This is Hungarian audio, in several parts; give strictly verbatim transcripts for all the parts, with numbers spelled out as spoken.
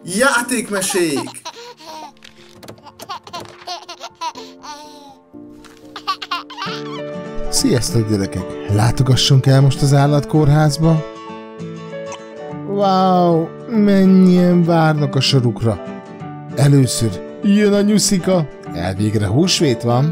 Játékmesék! Sziasztok gyerekek! Látogassunk el most az állatkórházba? Wow! Mennyien várnak a sorukra! Először jön a nyuszika! Elvégre húsvét van!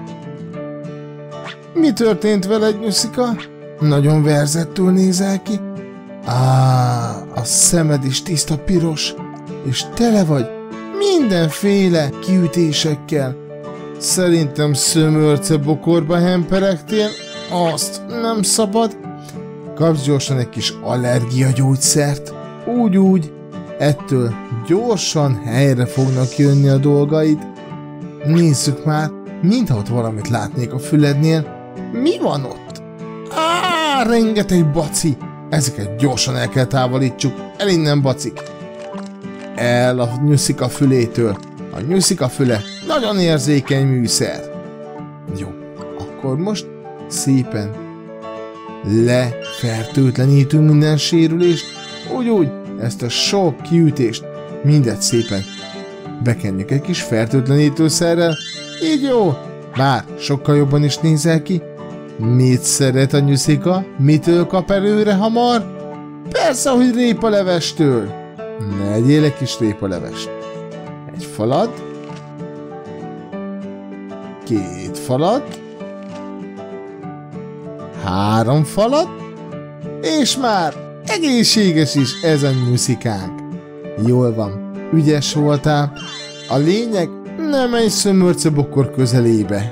Mi történt veled, nyuszika? Nagyon verzettül nézel ki. Á, a szemed is tiszta piros, és tele vagy mindenféle kiütésekkel. Szerintem szömörce bokorba hemperegtél, azt nem szabad. Kapsz gyorsan egy kis allergiagyógyszert. Úgy-úgy, ettől gyorsan helyre fognak jönni a dolgaid. Nézzük már, mintha ott valamit látnék a fülednél. Mi van ott? Á, rengeteg baci! Ezeket gyorsan el kell távolítsuk. El innen, bacik! El a nyuszika fülétől. A nyuszika füle nagyon érzékeny műszer. Jó, akkor most szépen lefertőtlenítünk minden sérülést. Úgy-úgy, ezt a sok kiütést mindet szépen bekenjük egy kis fertőtlenítőszerrel. Így jó, bár sokkal jobban is nézel ki. Mit szeret a nyuszika? Mitől kap erőre hamar? Persze, hogy répalevestől. Ne egyél egy kis répalevest. Egy falat. Két falat. Három falat. És már egészséges is ez a nyuszikánk. Jól van, ügyes voltál. A lényeg, nem egy szömörcebokor közelébe.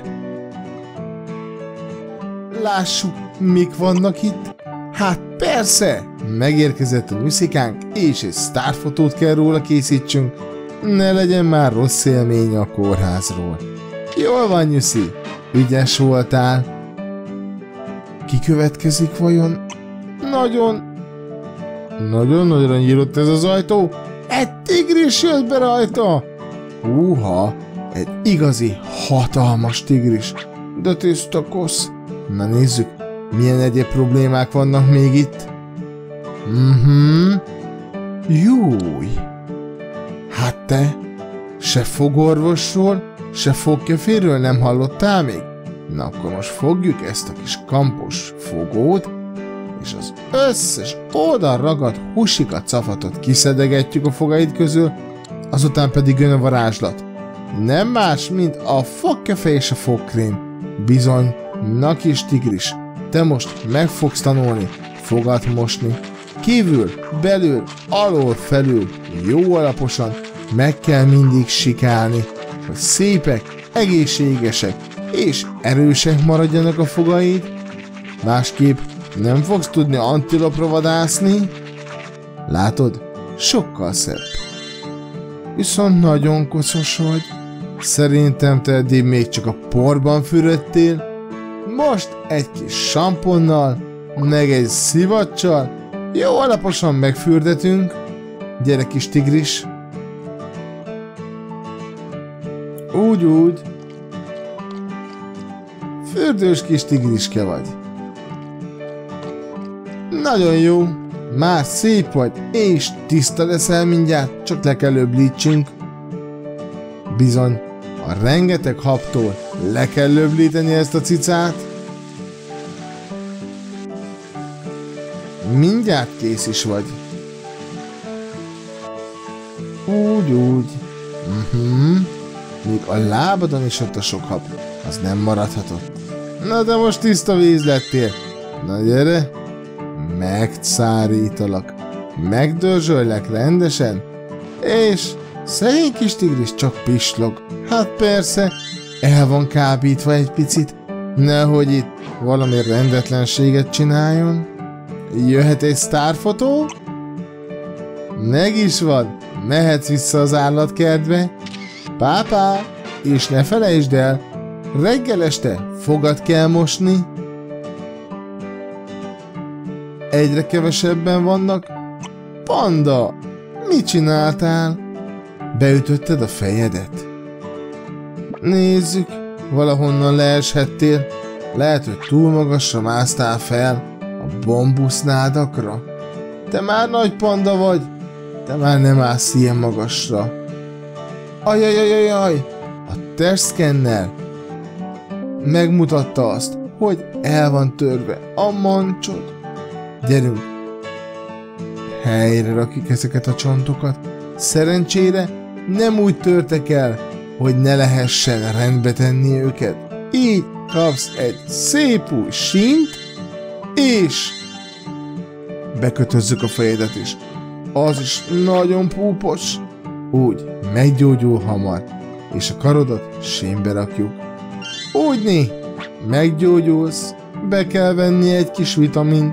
Lássuk, mik vannak itt. Hát persze, megérkezett a nyuszikánk, és egy sztárfotót kell róla készítsünk. Ne legyen már rossz élmény a kórházról. Jól van, nyuszi, ügyes voltál. Ki következik vajon? Nagyon, nagyon nagyra nyílt ez az ajtó. Egy tigris jött be rajta. Húha, egy igazi hatalmas tigris. De tiszta kosz. Na nézzük, milyen egyéb problémák vannak még itt. Mhm. Júj. Hát te, se fogorvosról, se fogkeféről nem hallottál még? Na akkor most fogjuk ezt a kis kampos fogót, és az összes oldal ragadt husika cafatot kiszedegetjük a fogaid közül, azután pedig jön a varázslat. Nem más, mint a fogkefe és a fogkrém. Bizony, na kis tigris, te most meg fogsz tanulni fogat mosni. Kívül, belül, alól, felül, jó alaposan meg kell mindig sikálni, hogy szépek, egészségesek és erősek maradjanak a fogaid. Másképp nem fogsz tudni antilopra vadászni. Látod? Sokkal szebb. Viszont nagyon koszos vagy. Szerintem te eddig még csak a porban fürödtél. Most egy kis samponnal, meg egy szivacsal jó alaposan megfürdetünk. Gyere, kis tigris. Úgy, úgy. Fürdős kis tigriske vagy. Nagyon jó. Már szép vagy, és tiszta leszel mindjárt, csak le kell öblítsünk. Bizony, a rengeteg habtól le kell öblíteni ezt a cicát. Mindjárt kész is vagy. Úgy, úgy. Uh-huh. Még a lábadon is ott a sok hab, az nem maradhatott. Na de most tiszta víz lettél. Na gyere, megcárítalak, megdörzsöllek rendesen, és szegény kis tigris csak pislog. Hát persze, el van kábítva egy picit, nehogy itt valami rendetlenséget csináljon. Jöhet egy sztárfotó? Meg is van, mehetsz vissza az állatkertbe. Pápá, és ne felejtsd el, reggel este fogat kell mosni. Egyre kevesebben vannak. Panda, mit csináltál? Beütötted a fejedet? Nézzük, valahonnan leeshettél. Lehet, hogy túl magasra másztál fel a bambusznádatokra. Te már nagy panda vagy. te már nem állsz ilyen magasra. Ajajajajaj, a testszkenner megmutatta azt, hogy el van törve a mancsod. Gyerünk, helyre rakjuk ezeket a csontokat. Szerencsére nem úgy törtek el, hogy ne lehessen rendbe tenni őket. Így kapsz egy szép új sínt, és bekötözzük a fejedet is. Az is nagyon púpos. Úgy meggyógyul hamar, és a karodat sínbe rakjuk. Úgyni, meggyógyulsz, be kell venni egy kis vitamint.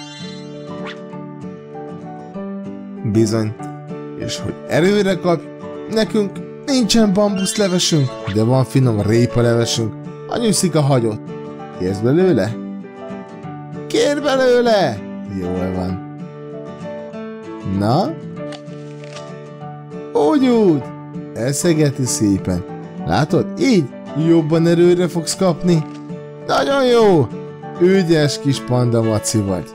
Bizony, és hogy erőre kapj, nekünk nincsen bambuszlevesünk, de van finom répalevesünk, a nyuszika hagyott. Kérsz belőle? Kérj belőle! Jól van. Na? Úgy úgy! Eszegeti szépen. Látod? Így jobban erőre fogsz kapni. Nagyon jó! Ügyes kis panda maci vagy.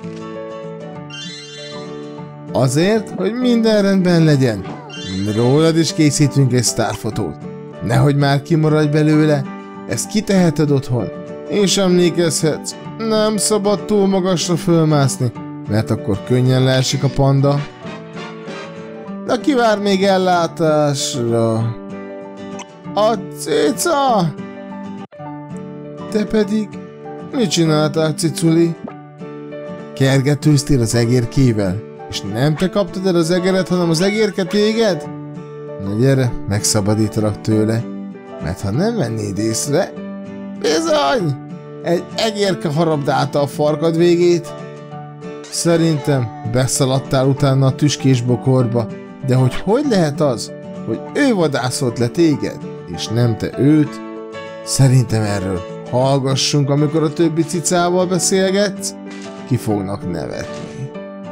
Azért, hogy minden rendben legyen, rólad is készítünk egy sztárfotót. Nehogy már kimaradj belőle, ezt kiteheted otthon, és emlékezhetsz, nem szabad túl magasra fölmászni, mert akkor könnyen leesik a panda. De ki vár még ellátásra? A cica! Te pedig mit csináltál, ciculi? Kergetőztél az egérkével, és nem te kaptad el az egeret, hanem az egérke téged? Na gyere, megszabadítalak tőle, mert ha nem vennéd észre, bizony, egy egérke harabdálta a farkad végét. Szerintem beszaladtál utána a tüskés bokorba, de hogy hogy lehet az, hogy ő vadászolt le téged, és nem te őt? Szerintem erről hallgassunk, amikor a többi cicával beszélgetsz, ki fognak nevetni.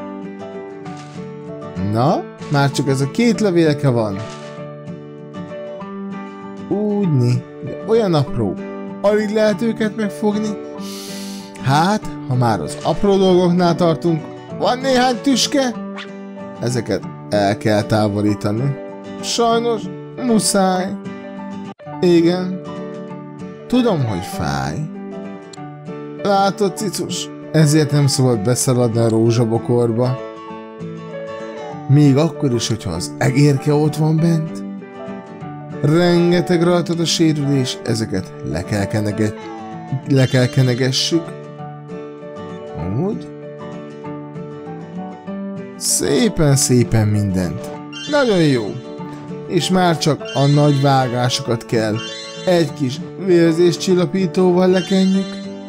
Na, már csak ez a két levélke van. Úgyni, de olyan apró, alig lehet őket megfogni. Hát, ha már az apró dolgoknál tartunk, van néhány tüske? Ezeket el kell távolítani. Sajnos, muszáj. Igen. Tudom, hogy fáj. Látod, cicus, ezért nem szabad beszaladni a rózsabokorba. Még akkor is, hogyha az egérke ott van bent. Rengeteg rajtad a sérülés, ezeket le kell, kenege... le kell kenegessük. Úgy. Szépen-szépen mindent. Nagyon jó. És már csak a nagy vágásokat kell egy kis vérzéscsillapítóval lekenjük.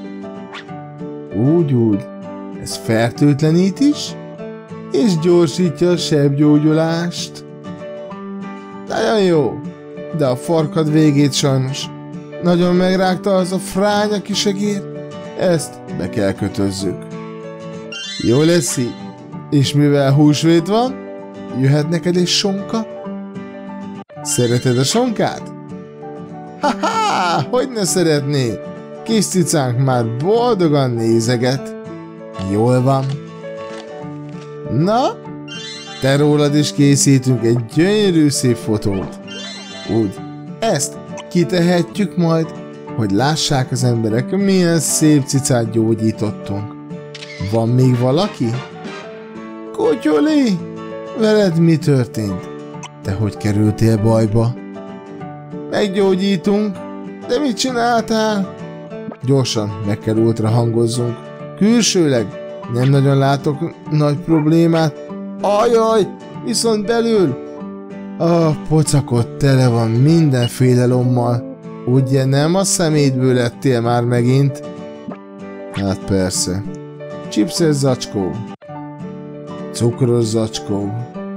Úgy-úgy. Ez fertőtlenít is, és gyorsítja a sebgyógyulást. Nagyon jó. De a farkad végét sajnos nagyon megrágta az a fránya kisegér. Ezt be kell kötözzük. Jó lesz így. És mivel húsvét van, jöhet neked egy sonka? Szereted a sonkát? Ha-ha! Hogy ne szeretné? Kis cicánk már boldogan nézeget. Jól van. Na? Te rólad is készítünk egy gyönyörű szép fotót. Úgy. Ezt kitehetjük majd, hogy lássák az emberek, milyen szép cicát gyógyítottunk. Van még valaki? Kutyuli! Veled mi történt? Te hogy kerültél bajba? Meggyógyítunk, de mit csináltál? Gyorsan meg kell ultra hangozzunk. Külsőleg nem nagyon látok nagy problémát. Ajaj, viszont belül a pocakot tele van mindenféle lommal. Ugye nem a szemétből lettél már megint? Hát persze. Chipses zacskó. Cukros zacskó.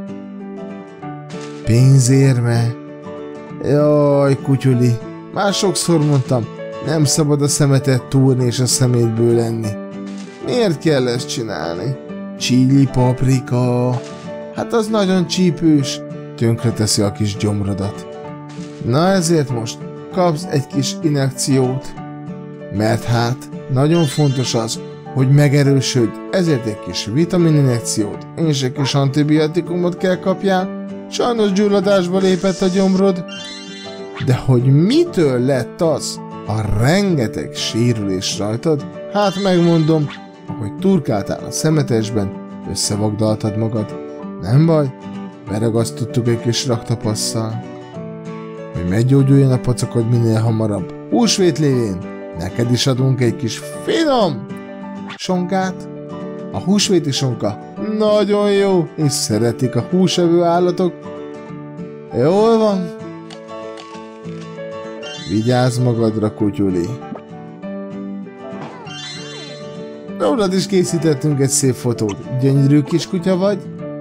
Pénzérme. Jaj, kutyuli. Már sokszor mondtam, nem szabad a szemetet túrni és a szemétből lenni. Miért kell ezt csinálni? Chili paprika. Hát az nagyon csípős. Tönkreteszi a kis gyomrodat. Na ezért most kapsz egy kis injekciót. Mert hát nagyon fontos az, Hogy megerősödj, ezért egy kis vitamininjekciót és egy kis antibiotikumot kell kapjál. Sajnos gyulladásba lépett a gyomrod. De hogy mitől lett az a rengeteg sérülés rajtad? Hát megmondom, ahogy turkáltál a szemetesben, összevagdaltad magad. Nem baj, beragasztottuk egy kis raktapasszal. Hogy meggyógyuljon a pacakod minél hamarabb. Húsvét lévén neked is adunk egy kis finom sonkát. A húsvéti sonka nagyon jó, és szeretik a húsevő állatok. Jól van. Vigyázz magadra, kutyuli. Rólad is készítettünk egy szép fotót. Gyönyörű kis kutya vagy.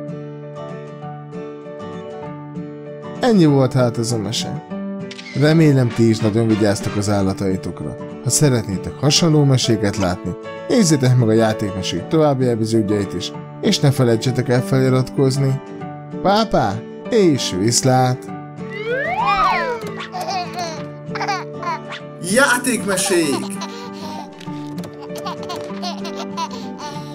Ennyi volt hát ez a mese. Remélem ti is nagyon vigyáztok az állataitokra. Ha szeretnétek hasonló meséket látni, nézzétek meg a játékmesék további epizódjait is, és ne felejtsetek el feliratkozni. Pápá, és viszlát! Játékmesék!